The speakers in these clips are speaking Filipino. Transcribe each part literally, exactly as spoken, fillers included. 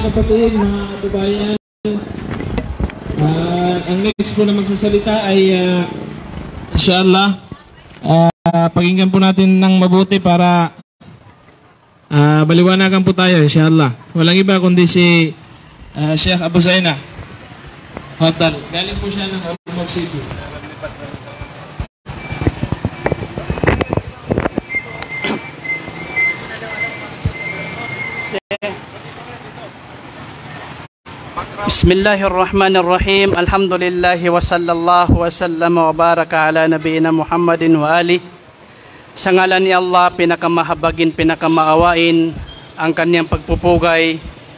kapatid, mga kababayan, uh, ang next po na magsasalita ay uh, inshallah uh, pakinggan po natin ng mabuti para uh, baliwanagan po tayo inshallah. Walang iba kundi si uh, Sheikh Abu Zaina Hotel. Galing po siya ng Ormoc City. Bismillahirrahmanirrahim. Alhamdulillahi wa sallallahu wa sallam wa baraka ala nabiyina Muhammadin wa ali. Sa ngalan ni Allah, pinakamahabagin, pinakamaawain, ang kanyang pagpupugay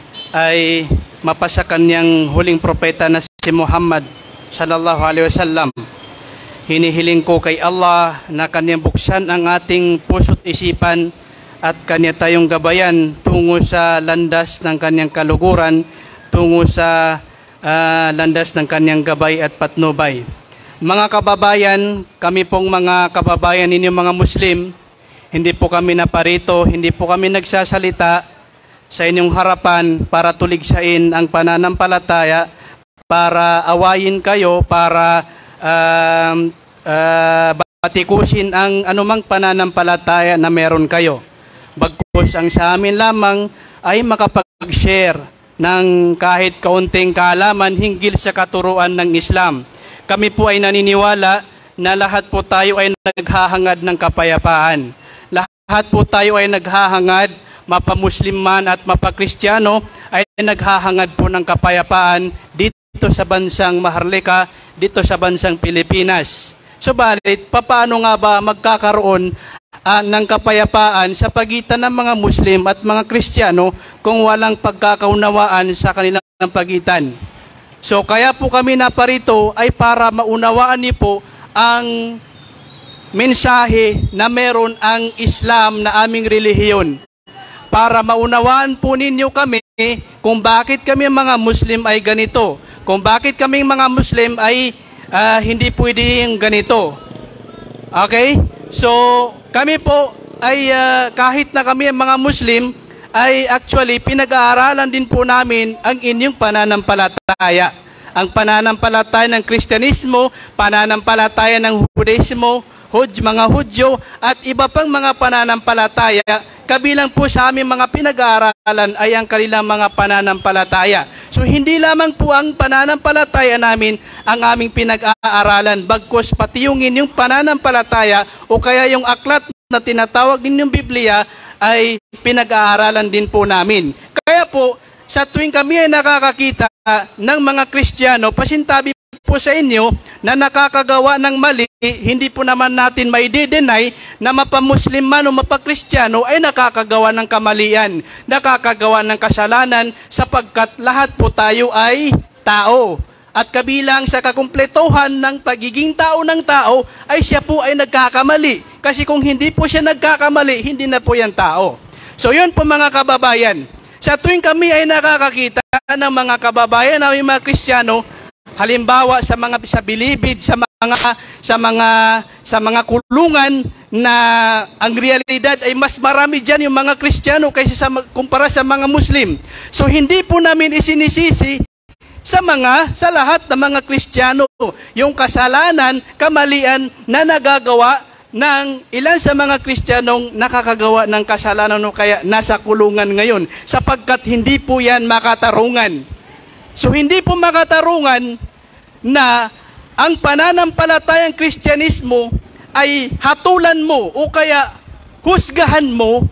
ay mapasa kanyang huling propeta na si Muhammad sallallahu alaihi wasallam. Hinihiling ko kay Allah na kanyang buksan ang ating puso't isipan at kanya tayong gabayan tungo sa landas ng kanyang kaluguran, tungo sa uh, landas ng kanyang gabay at patnubay. Mga kababayan, kami pong mga kababayan ninyo mga Muslim, hindi po kami naparito, hindi po kami nagsasalita sa inyong harapan para tuligsain ang pananampalataya, para awayin kayo, para uh, uh, batikusin ang anumang pananampalataya na meron kayo. Bagkus ang sa amin lamang ay makapag-share ng kahit kaunting kaalaman hinggil sa katuruan ng Islam. Kami po ay naniniwala na lahat po tayo ay naghahangad ng kapayapaan. Lahat po tayo ay naghahangad, mapamuslim man at mapakristyano, ay naghahangad po ng kapayapaan dito sa bansang Maharlika, dito sa bansang Pilipinas. Subalit, paano nga ba magkakaroon Uh, ng kapayapaan sa pagitan ng mga Muslim at mga Kristiyano kung walang pagkakaunawaan sa kanilang pagitan? So kaya po kami naparito ay para maunawaan niyo po ang mensahe na meron ang Islam na aming relihiyon. Para maunawaan po ninyo kami kung bakit kami mga Muslim ay ganito, kung bakit kami mga Muslim ay uh, hindi pwedeng ganito. Okay? So, kami po ay uh, kahit na kami mga Muslim, ay actually pinag-aaralan din po namin ang inyong pananampalataya. Ang pananampalataya ng Kristyanismo, pananampalataya ng Judaismo, Hud, mga Hudyo, at iba pang mga pananampalataya, kabilang po sa aming mga pinag-aaralan ay ang kanilang mga pananampalataya. So hindi lamang po ang pananampalataya namin ang aming pinag-aaralan, bagkus pati yung inyong pananampalataya o kaya yung aklat na tinatawag ninyong Biblia ay pinag-aaralan din po namin. Kaya po, sa tuwing kami ay nakakakita ng mga Kristiyano, pasintabi po sa inyo na nakakagawa ng mali, hindi po naman natin may de-deny na mapamuslim man o mapakristyano ay nakakagawa ng kamalian, nakakagawa ng kasalanan sapagkat lahat po tayo ay tao. At kabilang sa kakumpletuhan ng pagiging tao ng tao ay siya po ay nagkakamali. Kasi kung hindi po siya nagkakamali, hindi na po yan tao. So yun po mga kababayan. Sa tuwing kami ay nakakakita ng mga kababayan namin mga Kristiyano, halimbawa sa mga sa bilibid, sa mga sa mga sa mga kulungan na ang realidad ay mas marami diyan yung mga Kristiyano kaysa sa kumpara sa mga Muslim. So hindi po namin isinisisi sa mga sa lahat ng mga Kristiyano yung kasalanan, kamalian na nagagawa ng ilan sa mga Kristiyanong nakakagawa ng kasalanan o kaya nasa kulungan ngayon sapagkat hindi po yan makatarungan. So hindi po makatarungan na ang pananampalatayang Kristyanismo ay hatulan mo o kaya husgahan mo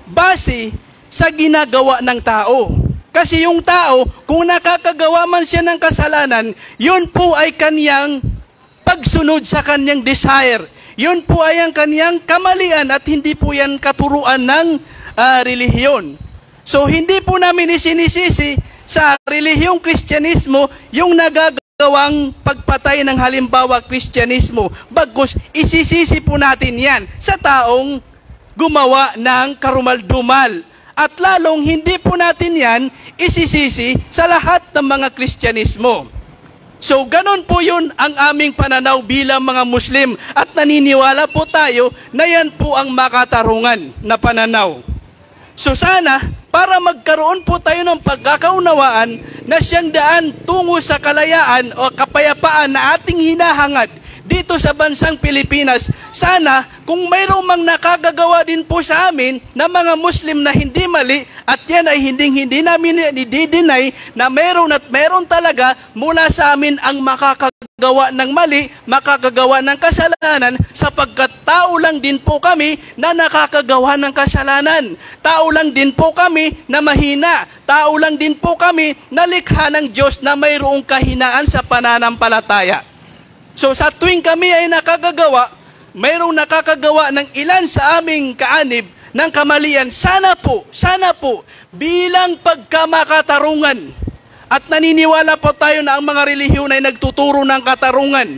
base sa ginagawa ng tao. Kasi yung tao, kung nakakagawa man siya ng kasalanan, yun po ay kanyang pagsunod sa kanyang desire. Yun po ay ang kanyang kamalian at hindi po yan katuruan ng uh, relihiyon. So hindi po namin isinisisi sa relihiyong Kristyanismo yung nagagawang pagpatay ng halimbawa Kristyanismo. Bagkus isisisi po natin yan sa taong gumawa ng karumaldumal. At lalong hindi po natin yan isisisi sa lahat ng mga Kristyanismo. So, ganun po yun ang aming pananaw bilang mga Muslim at naniniwala po tayo na yan po ang makatarungan na pananaw. So sana, para magkaroon po tayo ng pagkakaunawaan na siyang daan tungo sa kalayaan o kapayapaan na ating hinahangad dito sa bansang Pilipinas, sana kung mayroong mang nakagagawa din po sa amin na mga Muslim na hindi mali at yan ay hindi-hindi namin i-deny na mayroon at mayroon talaga mula sa amin ang makakagawa ng mali, makakagawa ng kasalanan sapagkat tao lang din po kami na nakakagawa ng kasalanan. Tao lang din po kami na mahina. Tao lang din po kami na likha ng Diyos na mayroong kahinaan sa pananampalataya. So sa tuwing kami ay nakagagawa, mayroong nakakagawa ng ilan sa aming kaanib ng kamalian, sana po, sana po, bilang pagkamakatarungan, at naniniwala po tayo na ang mga relihiyon ay nagtuturo ng katarungan,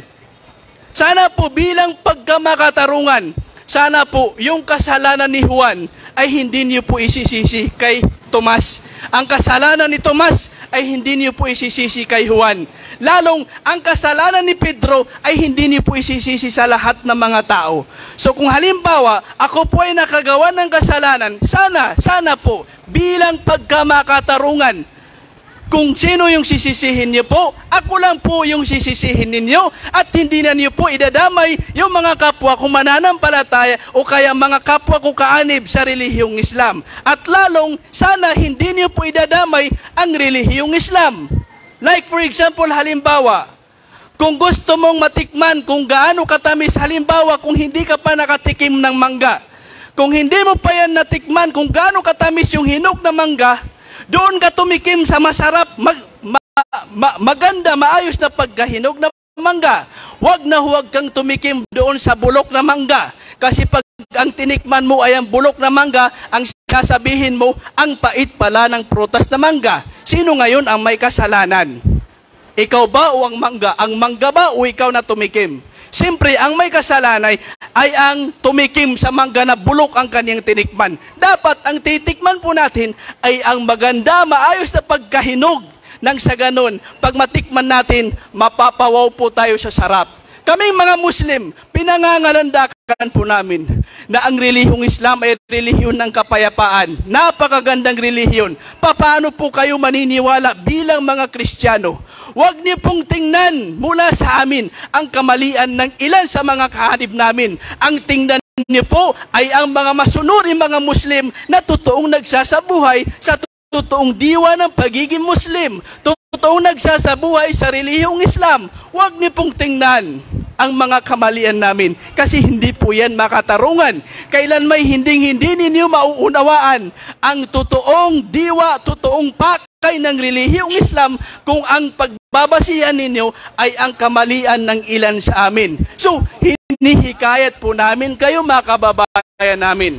sana po bilang pagkamakatarungan, sana po yung kasalanan ni Juan ay hindi niyo po isisisi kay Tomas. Ang kasalanan ni Tomas ay hindi niyo po isisisi kay Juan. Lalong, ang kasalanan ni Pedro ay hindi niyo po isisisi sa lahat ng mga tao. So kung halimbawa, ako po ay nakagawa ng kasalanan, sana, sana po, bilang pagkamakatarungan, kung sino yung sisisihin niyo po, ako lang po yung sisisihin ninyo at hindi na niyo po idadamay yung mga kapwa kong mananampalataya o kaya mga kapwa kong kaanib sa relihiyong Islam. At lalong, sana hindi niyo po idadamay ang relihiyong Islam. Like for example, halimbawa, kung gusto mong matikman kung gaano katamis, halimbawa kung hindi ka pa nakatikim ng mangga, kung hindi mo pa yan natikman kung gaano katamis yung hinog na mangga, doon ka tumikim sa masarap, mag, ma, ma, maganda, maayos na pagkahinog na mangga. Huwag na huwag kang tumikim doon sa bulok na mangga. Kasi pag ang tinikman mo ay ang bulok na mangga, ang sinasabihin mo, ang pait pala ng prutas na mangga. Sino ngayon ang may kasalanan? Ikaw ba o ang mangga? Ang mangga ba o ikaw na tumikim? Siyempre, ang may kasalanan ay ang tumikim sa mangga na bulok ang kanyang tinikman. Dapat ang titikman po natin ay ang maganda, maayos na pagkahinog nang sa ganun. Pag matikman natin, mapapawaw po tayo sa sarap. Kaming mga Muslim, pinangangalandakan po namin na ang relihiyong Islam ay relihiyon ng kapayapaan. Napakagandang relihiyon. Paano po kayo maniniwala bilang mga Kristiyano? Huwag niyo pong tingnan mula sa amin ang kamalian ng ilan sa mga kahanib namin. Ang tingnan niyo po ay ang mga masunuring mga Muslim na totoong nagsasabuhay sa totoong diwa ng pagiging Muslim. Totoong nagsasabuhay sa relihiyong Islam. Huwag niyo pong tingnan ang mga kamalian namin kasi hindi po yan makatarungan. Kailan may hinding-hindi ninyo mauunawaan ang totoong diwa, totoong pakay ng relihiyong Islam kung ang pagbabasihan ninyo ay ang kamalian ng ilan sa amin. So, hinihikayat po namin kayo mga kababayan namin.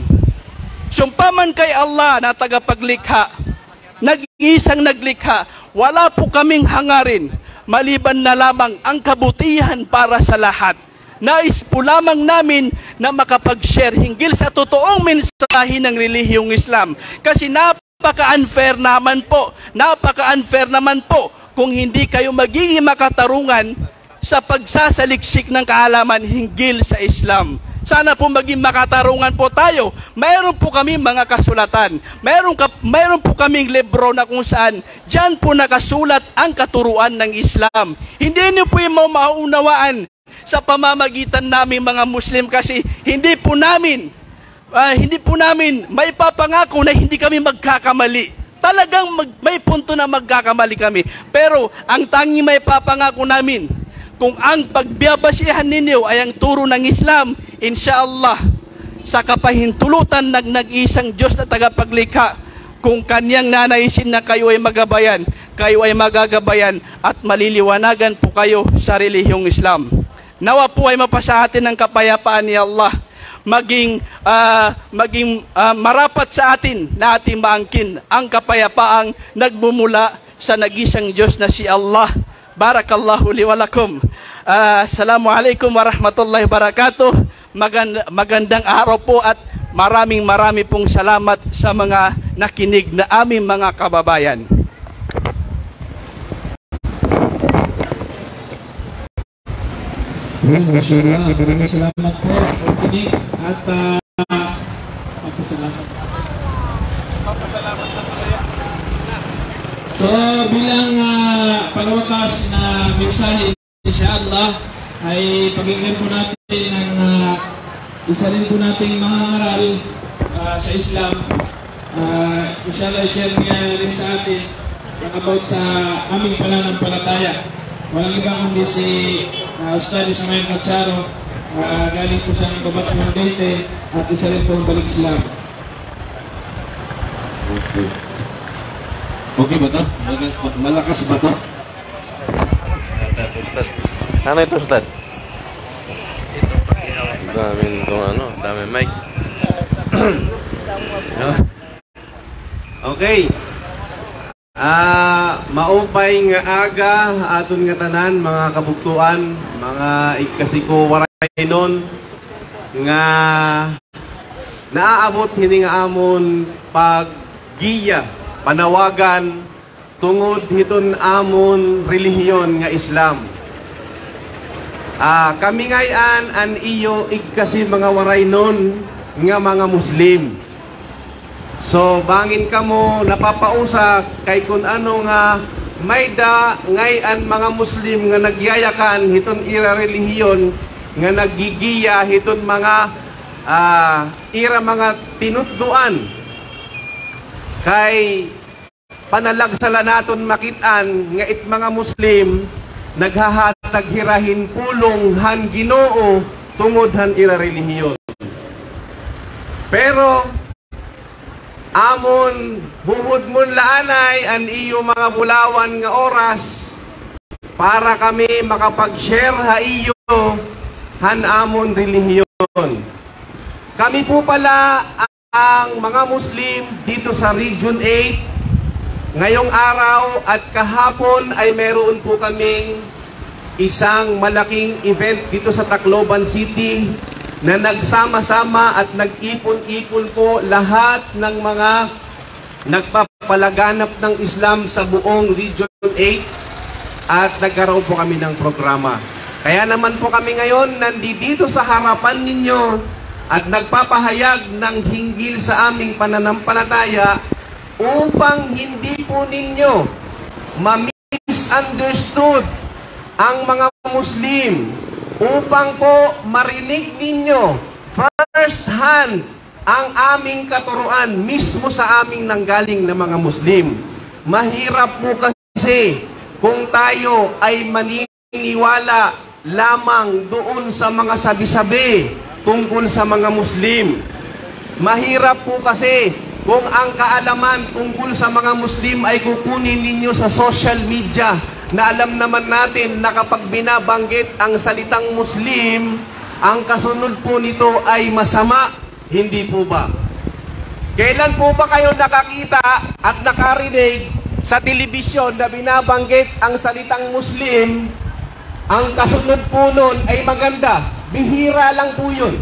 Sumpaman kay Allah na tagapaglikha, nag-iisang naglikha, wala po kaming hangarin maliban na lamang ang kabutihan para sa lahat. Nais po lamang namin na makapag-share hinggil sa totoong mensahe ng relihiyong Islam. Kasi napaka-unfair naman po, napaka-unfair naman po kung hindi kayo magiging makatarungan sa pagsasaliksik ng kaalaman hinggil sa Islam. Sana po maging makatarungan po tayo. Mayroon po kami mga kasulatan. Mayroon, ka, mayroon po kaming libro na kung saan dyan po nakasulat ang katuruan ng Islam. Hindi niyo po yung maunawaan sa pamamagitan namin mga Muslim kasi hindi po namin, uh, hindi po namin may papangako na hindi kami magkakamali. Talagang mag, may punto na magkakamali kami. Pero ang tanging may papangako namin, kung ang pagbabasihan ninyo ay ang turo ng Islam, insyaAllah, sa kapahintulutan ng nag-isang Diyos na tagapaglikha, kung kanyang nanaisin na kayo ay magabayan, kayo ay magagabayan at maliliwanagan po kayo sa relihiyong Islam. Nawa po ay mapasa atin ng kapayapaan ni Allah, maging, uh, maging uh, marapat sa atin na ating maangkin ang kapayapaang nagmumula sa nag-isang Diyos na si Allah. Barakallahu li wa lakum. Uh, Assalamualaikum warahmatullahi wabarakatuh. Magand magandang araw po at maraming marami pong salamat sa mga nakinig na aming mga kababayan. Masyaallah, maraming salamat po sa pagkinig at uh, pagpasalamat. So bilang uh, pangwakas na mensahe, inshallah, ay pakinggan po natin ang uh, isa rin po nating mga aral uh, sa Islam. Uh, inshallah, i-share niya rin sa atin about sa aming pananampalataya. Walang iba kundi si uh, Ustad Ismail Macharo. Uh, galing po siya ng Babat Mandete at isa rin po ang balik Islam. Okay. Okay ba ito? Malakas, malakas ba ito? Ano ito, Ustad? Dami itong ano, dami mic. Okay. Ah, maupay nga aga aton nga tanan mga kabuktuan, mga ikasiko waray nun nga naaabot hini nga amon paggiya, panawagan tungod hiton amon relihiyon nga Islam. Ah, kami ngayon an iyo ikasi mga waray nun nga mga Muslim. So, bangin ka mo, napapausa kay kung ano nga may da ngayon mga Muslim nga nagyayakan hiton ira relihiyon nga nagigiya hiton mga uh, ira mga tinutduan kay panalagsala naton makitaan nga it mga Muslim naghahatag hirahin pulong han Ginoo tungod han ira relihiyon. Pero amon buhod mon laanay an iyo mga bulawan nga oras para kami makapag-share ha iyo han amon relihiyon. Kami po pala ang mga Muslim dito sa Region eight. Ngayong araw at kahapon ay meron po kaming isang malaking event dito sa Tacloban City na nagsama-sama at nag-ipon-ipon po lahat ng mga nagpapalaganap ng Islam sa buong Region eight at nagkaroon po kami ng programa. Kaya naman po kami ngayon nandito sa harapan ninyo at nagpapahayag ng hinggil sa aming pananampalataya upang hindi po ninyo ma-misunderstood ang mga Muslim, upang po marinig ninyo first hand ang aming katuruan mismo sa aming nanggaling na mga Muslim. Mahirap po kasi kung tayo ay maniniwala lamang doon sa mga sabi-sabi tungkol sa mga Muslim. Mahirap po kasi kung ang kaalaman tungkol sa mga Muslim ay kukunin ninyo sa social media, na alam naman natin na kapag binabanggit ang salitang Muslim, ang kasunod po nito ay masama. Hindi po ba? Kailan po ba kayo nakakita at nakarinig sa telebisyon na binabanggit ang salitang Muslim, ang kasunod po nun ay maganda? Bihira lang po yun.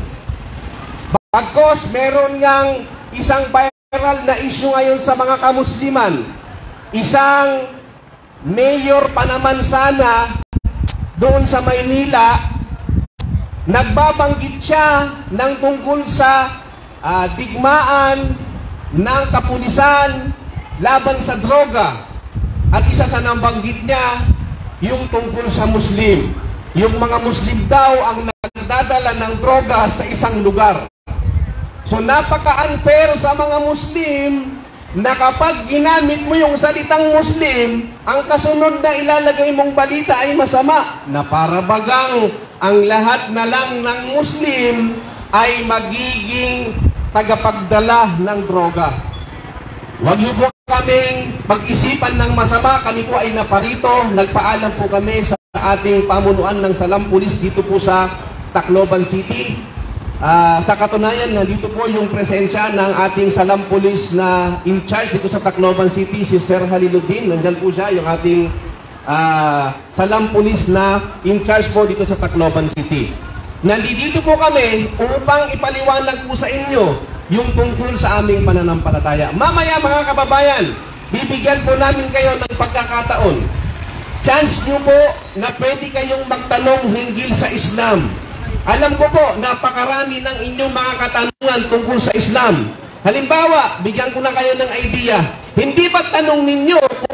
Bagkos meron ngang isang viral na issue ngayon sa mga kamusliman. Isang mayor pa naman sana doon sa Maynila, nagbabanggit siya ng tungkol sa uh, digmaan ng kapulisan laban sa droga. At isa sa nabanggit niya, yung tungkol sa Muslim. Yung mga Muslim daw ang nagdadala ng droga sa isang lugar. So napaka-unfair sa mga Muslim na kapag ginamit mo yung salitang Muslim, ang kasunod na ilalagay mong balita ay masama. Na para bagang ang lahat na lang ng Muslim ay magiging tagapagdala ng droga. Huwag niyo po kaming pag-isipan ng masama. Kami po ay naparito. Nagpaalam po kami sa ating pamunuan ng Salam Police dito po sa Tacloban City. Uh, sa katunayan, nandito po yung presensya ng ating Salam Police na in charge dito sa Tacloban City, si Sir Haliluddin. Nandyan po siya, yung ating uh, Salam Police na in charge po dito sa Tacloban City. Nandito po kami upang ipaliwanag po sa inyo yung tungkol sa aming pananampalataya. Mamaya mga kababayan, bibigyan po namin kayo ng pagkakataon. Chance nyo po na pwede kayong magtanong hinggil sa Islam. Alam ko po, napakarami ng inyong mga katanungan tungkol sa Islam. Halimbawa, bigyan ko na kayo ng idea. Hindi ba tanong ninyo kung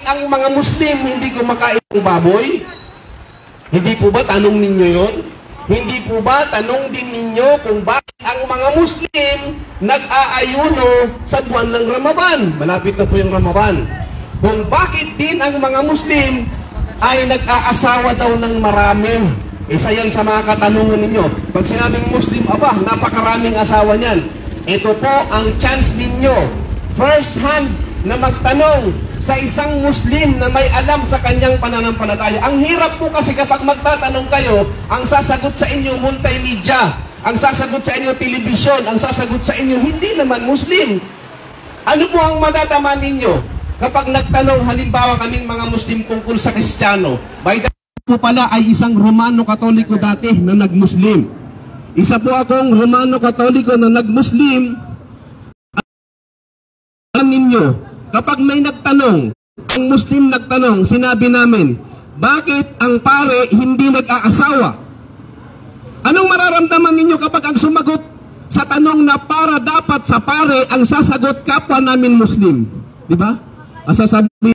ang mga Muslim hindi kumakain ng baboy? Hindi po ba tanong ninyo yon? Hindi po ba tanong din ninyo kung bakit ang mga Muslim nag-aayuno sa buwan ng Ramadan? Malapit na po yung Ramadan. Kung bakit din ang mga Muslim ay nag-aasawa daw ng marami. Isa yan sa mga katanungan ninyo. Pag sinabing Muslim, aba, napakaraming asawa niyan. Ito po ang chance ninyo, first hand, na magtanong sa isang Muslim na may alam sa kanyang pananampalataya. Ang hirap po kasi kapag magtatanong kayo, ang sasagot sa inyo multimedia, ang sasagot sa inyo telebisyon, ang sasagot sa inyo hindi naman Muslim. Ano po ang madadama ninyo kapag nagtanong halimbawa kaming mga Muslim tungkol sa Kristiyano? By the way, po pala ay isang Romano Katoliko dati na nag-Muslim. Isa po akong Romano Katoliko na nag-Muslim. Alam ninyo, kapag may nagtanong, ang Muslim nagtanong, sinabi namin, bakit ang pare hindi nag-aasawa? Anong mararamdaman ninyo kapag ang sumagot sa tanong na para dapat sa pare, ang sasagot kapwa namin Muslim? Diba? Ang sasabi,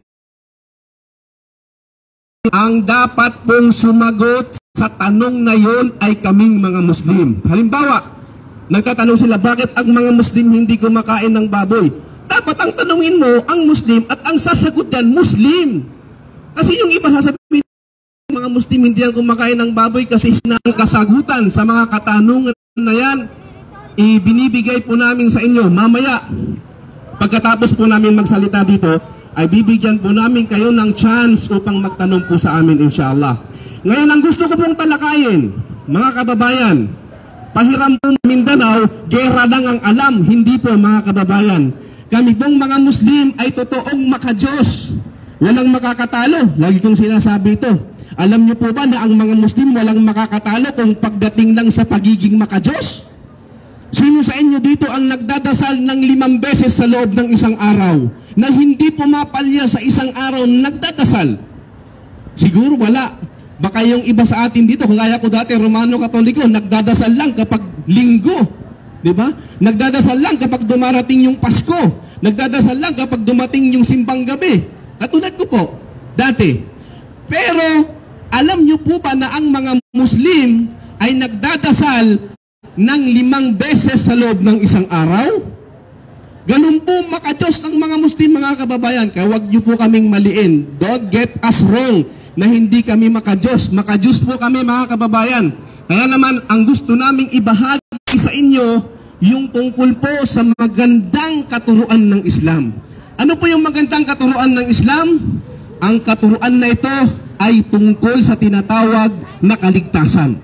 ang dapat pong sumagot sa tanong na yon ay kaming mga Muslim. Halimbawa, nagtatanong sila, bakit ang mga Muslim hindi kumakain ng baboy? Dapat ang tanungin mo, ang Muslim, at ang sasagot yan, Muslim. Kasi yung iba sasabihin, mga Muslim hindi ang kumakain ng baboy kasi sinang kasagutan sa mga katanungan na yan, ibinibigay po namin sa inyo. Mamaya, pagkatapos po namin magsalita dito, ay bibigyan po namin kayo ng chance upang magtanong po sa amin, inshallah. Ngayon, ang gusto ko pong talakayin, mga kababayan, pahiram po Mindanao, gera lang ang alam, hindi po mga kababayan. Kami pong mga Muslim ay totoong makadiyos. Walang makakatalo. Lagi kong sinasabi ito. Alam niyo po ba na ang mga Muslim walang makakatalo kung pagdating lang sa pagiging makadiyos? Sino sa inyo dito ang nagdadasal ng limang beses sa loob ng isang araw na hindi pumapalya sa isang araw nagdadasal? Siguro wala. Baka yung iba sa atin dito, kagaya ko dati, Romano Katoliko, nagdadasal lang kapag linggo. Diba? Nagdadasal lang kapag dumarating yung Pasko. Nagdadasal lang kapag dumating yung simbang gabi. Katulad ko po, dati. Pero, alam nyo po ba na ang mga Muslim ay nagdadasal ng limang beses sa loob ng isang araw? Ganun po makadiyos ang mga Muslim, mga kababayan. Kaya huwag nyo po kaming maliin. Don't get us wrong na hindi kami makadiyos. Makadiyos po kami, mga kababayan. Kaya naman, ang gusto naming ibahagi sa inyo yung tungkol po sa magandang katuruan ng Islam. Ano po yung magandang katuruan ng Islam? Ang katuruan na ito ay tungkol sa tinatawag na kaligtasan.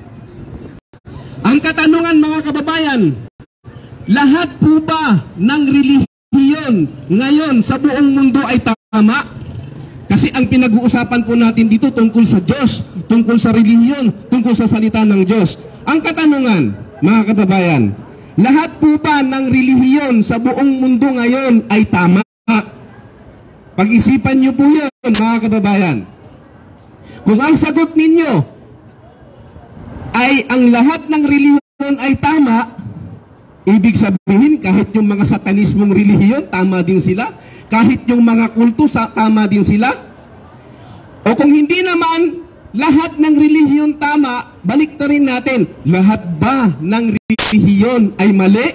Ang katanungan, mga kababayan, lahat po ba ng relihiyon ngayon sa buong mundo ay tama? Kasi ang pinag-uusapan po natin dito tungkol sa Diyos, tungkol sa relihiyon, tungkol sa salita ng Diyos. Ang katanungan, mga kababayan, lahat po ba ng relihiyon sa buong mundo ngayon ay tama? Pag-isipan niyo po yun, mga kababayan. Kung ang sagot ninyo ay ang lahat ng relihiyon ay tama, ibig sabihin kahit yung mga satanismong relihiyon, tama din sila. Kahit yung mga kulto, tama din sila. O kung hindi naman, lahat ng relihiyon tama, balik na rin natin, lahat ba ng relihiyon ay mali?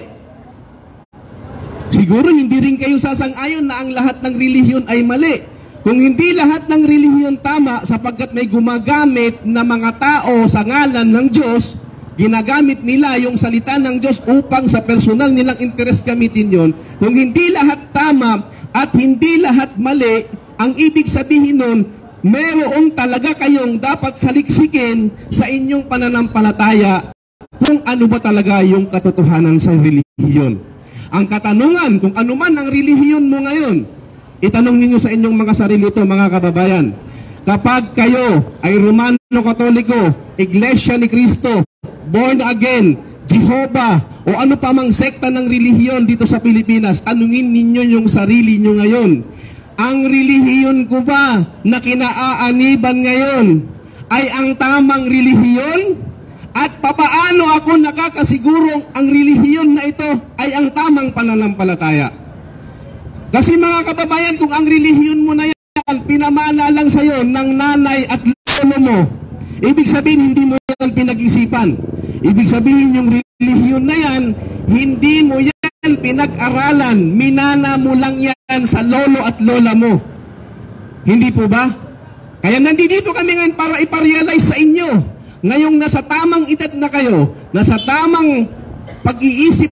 Siguro hindi rin kayo sasang-ayon na ang lahat ng relihiyon ay mali. Kung hindi lahat ng relihiyon tama, sapagkat may gumagamit na mga tao sa ngalan ng Diyos, ginagamit nila yung salita ng Diyos upang sa personal nilang interest gamitin yon. Kung hindi lahat tama at hindi lahat mali, ang ibig sabihin nun, meron talaga kayong dapat saliksikin sa inyong pananampalataya kung ano ba talaga yung katotohanan sa relihiyon. Ang katanungan, kung ano man ang relihiyon mo ngayon, itanong ninyo sa inyong mga sarili ito, mga kababayan. Kapag kayo ay Romano Katoliko, Iglesia ni Cristo, born again, Jehovah, o ano pa mang sekta ng relihiyon dito sa Pilipinas, tanungin ninyo yung sarili nyo ngayon. Ang relihiyon ko ba na kinaaaniban ngayon ay ang tamang relihiyon? At papaano ako nakakasigurong ang relihiyon na ito ay ang tamang pananampalataya? Kasi mga kababayan, kung ang relihiyon mo na yan pinamana lang sa'yo ng nanay at lolo mo, ibig sabihin hindi mo yan pinag-isipan. Ibig sabihin yung relihiyon na yan, hindi mo yan pinag-aralan. Minana mo lang yan sa lolo at lola mo. Hindi po ba? Kaya nandito kami ngayon para iparealize sa inyo. Ngayong nasa tamang edad na kayo, nasa tamang pag-iisip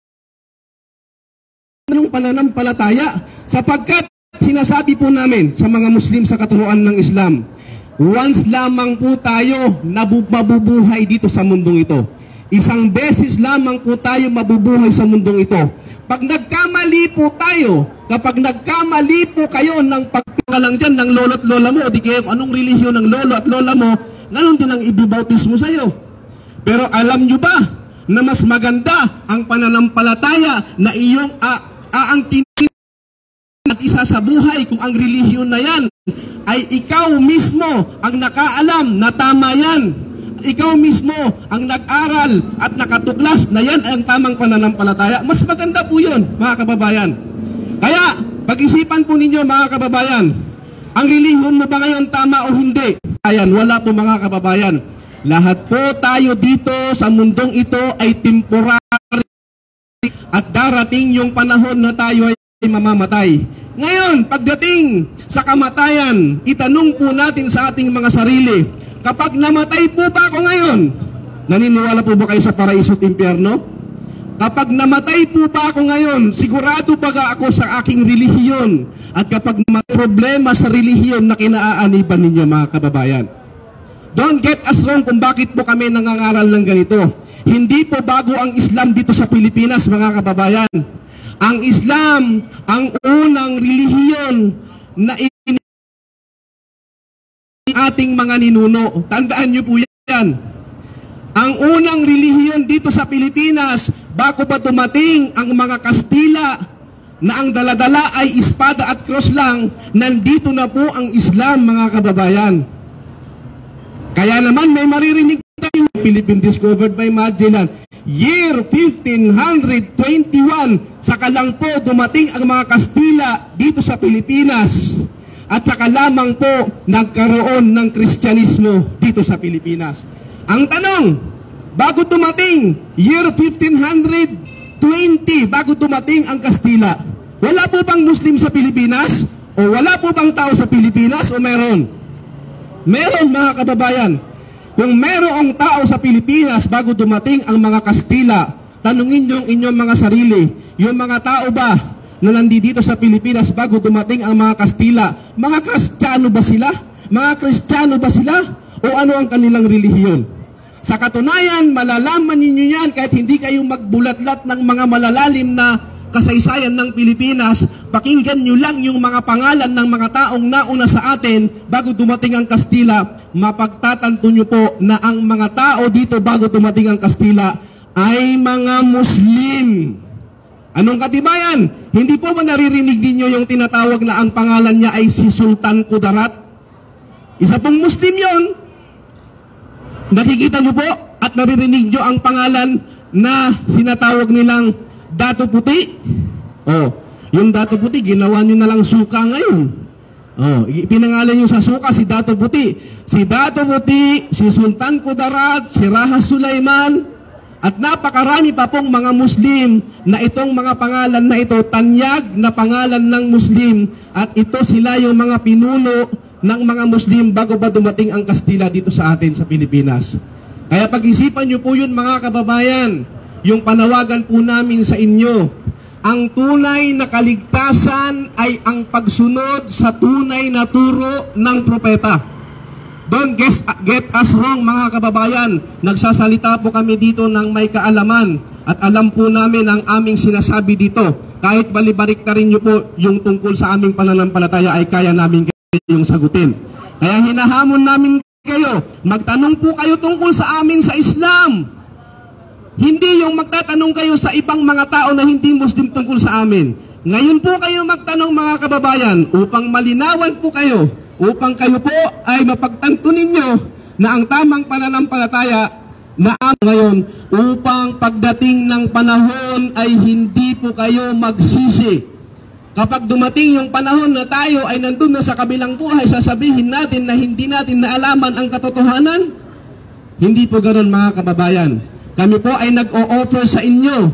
ng pananampalataya, sapagkat sinasabi po namin sa mga Muslim sa katuruan ng Islam, once lamang po tayo mabubuhay dito sa mundong ito. Isang beses lamang po tayo mabubuhay sa mundong ito. Pag nagkamali po tayo, kapag nagkamali po kayo ng pagpingalang dyan ng lolo at lola mo, o di kayo anong relihiyon ng lolo at lola mo, ganon din ang ibibautismo sa'yo. Pero alam nyo ba na mas maganda ang pananampalataya na iyong aangkinin at isa sa buhay kung ang relihiyon na yan ay ikaw mismo ang nakaalam na tama yan. Ikaw mismo ang nag-aral at nakatuklas na yan ay ang tamang pananampalataya. Mas maganda po yun, mga kababayan. Kaya, pag-isipan po ninyo, mga kababayan, ang relihiyon mo ba ngayon tama o hindi? Ayan, wala po mga kababayan. Lahat po tayo dito sa mundong ito ay temporary at darating yung panahon na tayo ay mamamatay. Ngayon, pagdating sa kamatayan, itanong po natin sa ating mga sarili, kapag namatay po ba ako ngayon, naniniwala po ba kayo sa paraiso at impyerno? Kapag namatay po ba ako ngayon, sigurado ba ako sa aking relihiyon? At kapag may problema sa relihiyon na kinaaaniban ninyo, mga kababayan, don't get us wrong kung bakit po kami nangangaral ng ganito. Hindi po bago ang Islam dito sa Pilipinas, mga kababayan. Ang Islam, ang unang relihiyon na ating mga ninuno. Tandaan niyo po yan. Ang unang relihiyon dito sa Pilipinas, bago pa dumating ang mga Kastila, na ang daladala ay espada at cross lang, nandito na po ang Islam, mga kababayan. Kaya naman may maririnig tayo, Philippine discovered by Magellan, year fifteen twenty-one, saka lang po dumating ang mga Kastila dito sa Pilipinas. At saka lamang po nagkaroon ng Kristyanismo dito sa Pilipinas. Ang tanong, bago dumating, year fifteen twenty, bago dumating ang Kastila, wala po bang Muslim sa Pilipinas? O wala po bang tao sa Pilipinas? O meron? Meron, mga kababayan. Kung merong tao sa Pilipinas bago dumating ang mga Kastila, tanungin nyo ang inyong mga sarili, yung mga tao ba na nandito sa Pilipinas bago dumating ang mga Kastila, mga Kristiyano ba sila? Mga Kristiyano ba sila? O ano ang kanilang relihiyon? Sa katunayan, malalaman ninyo yan kahit hindi kayo magbulatlat ng mga malalalim na kasaysayan ng Pilipinas. Pakinggan nyo lang yung mga pangalan ng mga taong nauna sa atin bago dumating ang Kastila. Mapagtatanto nyo po na ang mga tao dito bago dumating ang Kastila ay mga Muslim. Anong katibayan? Hindi po ba naririnig ninyo yung tinatawag na ang pangalan niya ay si Sultan Kudarat? Isa pong Muslim yon. Nakikita nyo po at naririnig nyo ang pangalan na sinatawag nilang Dato Puti. Oh, yung Dato Puti, ginawa nyo na lang suka ngayon. Oh, pinangalan nyo sa suka si Dato Puti. Si Dato Puti, si Sultan Kudarat, si Raha Sulaiman, at napakarami pa pong mga Muslim na itong mga pangalan na ito, tanyag na pangalan ng Muslim, at ito sila yung mga pinuno ng mga Muslim bago ba dumating ang Kastila dito sa atin sa Pilipinas. Kaya pag-isipan nyo po yun, mga kababayan, yung panawagan po namin sa inyo, ang tunay na kaligtasan ay ang pagsunod sa tunay na turo ng propeta. Don't get, get us wrong, mga kababayan. Nagsasalita po kami dito ng may kaalaman at alam po namin ang aming sinasabi dito. Kahit balibarik na rin nyo po yung tungkol sa aming pananampalataya ay kaya namin kayong sagutin. Kaya hinahamon namin kayo, magtanong po kayo tungkol sa amin sa Islam. Hindi yung magtatanong kayo sa ibang mga tao na hindi Muslim tungkol sa amin. Ngayon po kayo magtanong, mga kababayan, upang malinawan po kayo, upang kayo po ay mapagtanto ninyo na ang tamang pananampalataya na ngayon, upang pagdating ng panahon ay hindi po kayo magsisi. Kapag dumating yung panahon na tayo ay nandun na sa kabilang buhay, sasabihin natin na hindi natin naalaman ang katotohanan? Hindi po ganoon, mga kababayan. Kami po ay nag-o-offer sa inyo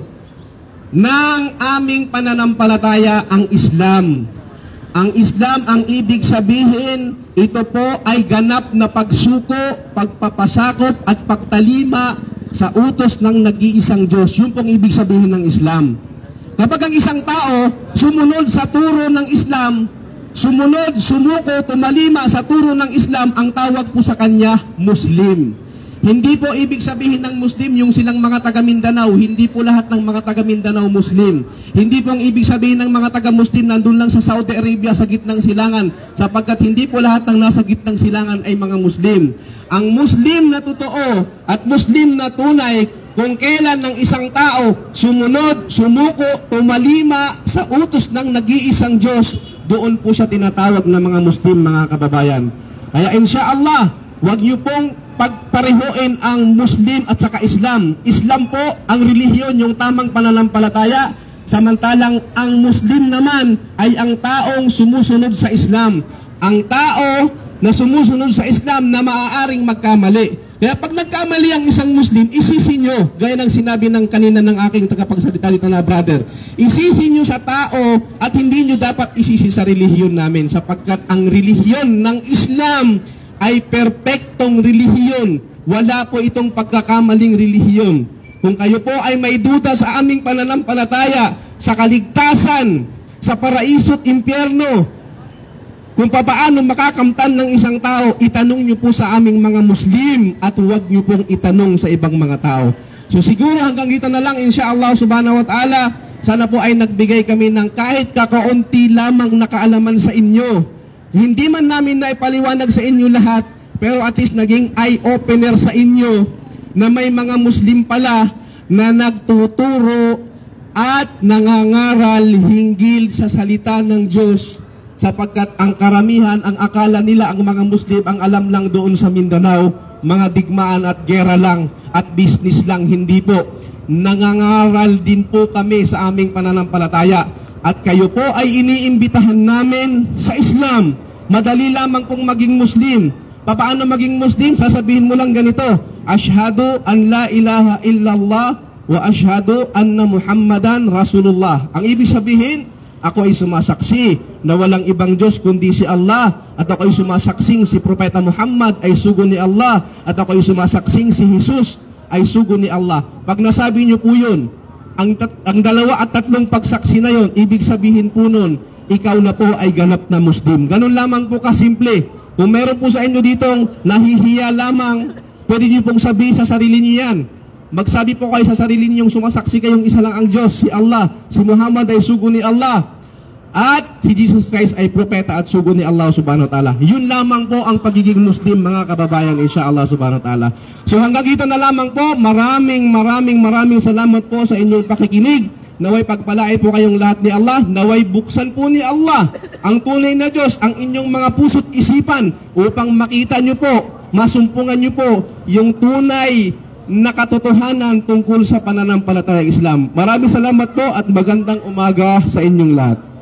ng aming pananampalataya, ang Islam. Ang Islam, ang ibig sabihin, ito po ay ganap na pagsuko, pagpapasakop at pagtalima sa utos ng nag-iisang Diyos. Yun pong ibig sabihin ng Islam. Kapag ang isang tao sumunod sa turo ng Islam, sumunod, sumuko, tumalima sa turo ng Islam, ang tawag po sa kanya, Muslim. Hindi po ibig sabihin ng Muslim yung silang mga taga Mindanao. Hindi po lahat ng mga taga Mindanao Muslim. Hindi po ang ibig sabihin ng mga taga Muslim nandun lang sa Saudi Arabia sa gitnang silangan, sapagkat hindi po lahat ng nasa gitnang silangan ay mga Muslim. Ang Muslim na totoo at Muslim na tunay, kung kailan ng isang tao sumunod, sumuko, tumalima sa utos ng nag-iisang Diyos, doon po siya tinatawag na mga Muslim, mga kababayan. Kaya insyaallah, huwag niyo pong pagparehoin ang Muslim at saka Islam. Islam po ang relihiyon, yung tamang pananampalataya, samantalang ang Muslim naman ay ang taong sumusunod sa Islam. Ang tao na sumusunod sa Islam na maaaring magkamali. Kaya pag nagkamali ang isang Muslim, isisi nyo, gaya ng sinabi ng kanina ng aking tagapagsalita dito na brother, isisi nyo sa tao at hindi nyo dapat isisi sa relihiyon namin, sapagkat ang relihiyon ng Islam ay perpektong relihiyon. Wala po itong pagkakamaling relihiyon. Kung kayo po ay may duda sa aming pananampalataya, sa kaligtasan, sa paraiso at impyerno, kung papaano makakamtan ng isang tao, itanong nyo po sa aming mga Muslim at huwag nyo pong itanong sa ibang mga tao. So siguro hanggang dito na lang, insyaallah subhanahu wa ta'ala, sana po ay nagbigay kami ng kahit kakaunti lamang na kaalaman sa inyo. Hindi man namin na ipaliwanag sa inyo lahat, pero at least naging eye-opener sa inyo na may mga Muslim pala na nagtuturo at nangangaral hinggil sa salita ng Diyos, sapagkat ang karamihan, ang akala nila ang mga Muslim, ang alam lang doon sa Mindanao, mga digmaan at gera lang at business lang. Hindi po. Nangangaral din po kami sa aming pananampalataya. At kayo po ay iniimbitahan namin sa Islam. Madali lamang pong maging Muslim. Paano maging Muslim? Sasabihin mo lang ganito, Ashhadu an la ilaha illallah wa ashhadu anna Muhammadan Rasulullah. Ang ibig sabihin, ako ay sumasaksi na walang ibang Diyos kundi si Allah, at ako ay sumasaksing si Propeta Muhammad ay sugo ni Allah, at ako ay sumasaksing si Jesus ay sugo ni Allah. Pag nasabi niyo po yun, ang, ang dalawa at tatlong pagsaksi na yun, ibig sabihin po nun, ikaw na po ay ganap na Muslim. Ganun lamang po kasimple. Kung meron po sa inyo ditong nahihiya lamang, pwede niyo pong sabihin sa sarili niyo yan. Magsabi po kayo sa sarili ninyong sumasaksi kayong isa lang ang Diyos, si Allah, si Muhammad ay sugo ni Allah, at si Jesus Christ ay propeta at sugo ni Allah subhanahu wa ta'ala. Yun lamang po ang pagiging Muslim, mga kababayan, insyaAllah subhanahu wa ta'ala. So hanggang dito na lamang po. Maraming maraming maraming salamat po sa inyong pakikinig. Naway pagpalain po kayong lahat ni Allah. Naway buksan po ni Allah ang tunay na Diyos, ang inyong mga puso't isipan, upang makita nyo po, masumpungan nyo po yung tunay na katotohanan tungkol sa pananampalatayang Islam. Maraming salamat po at magandang umaga sa inyong lahat.